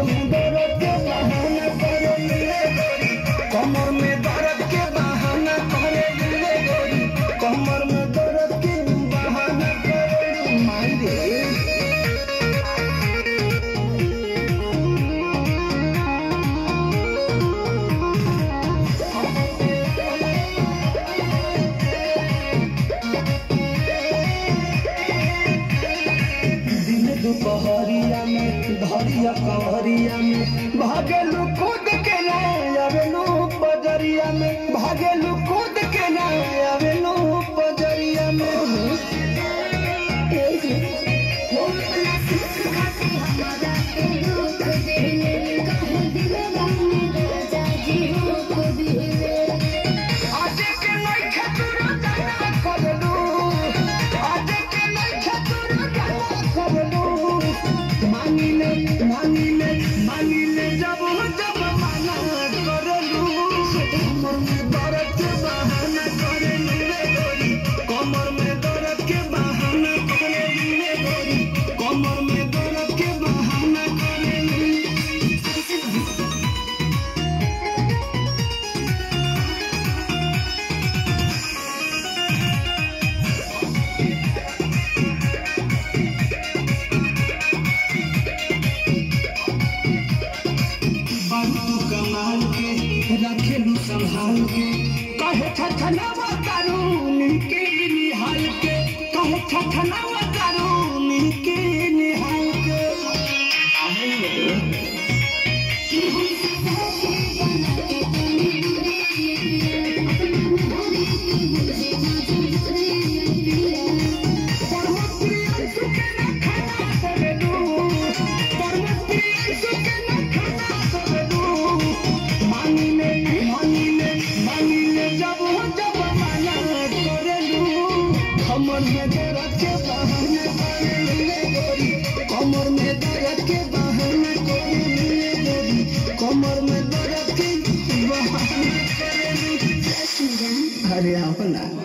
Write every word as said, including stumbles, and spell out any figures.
में दर्द के बहाना करे कमर में दर्द के बहाना करे कमर में दर्द के बहाना करे माई रे। दोपहरिया में धरिया कवरिया में भागेलू कूद के ना आवेलू बजरिया में भागेलू कूद के ना आवेलू बजरिया में। रखेलू संभाल के कहे छछनावा कानून के निहाल के कहे छछनावा कानून के निहाल के। कमर में दर्द के बहाना करे गोरी कमर में दर्द के बहाना करे गोरी कमर में दर्द के बहाना करे। अरे अपना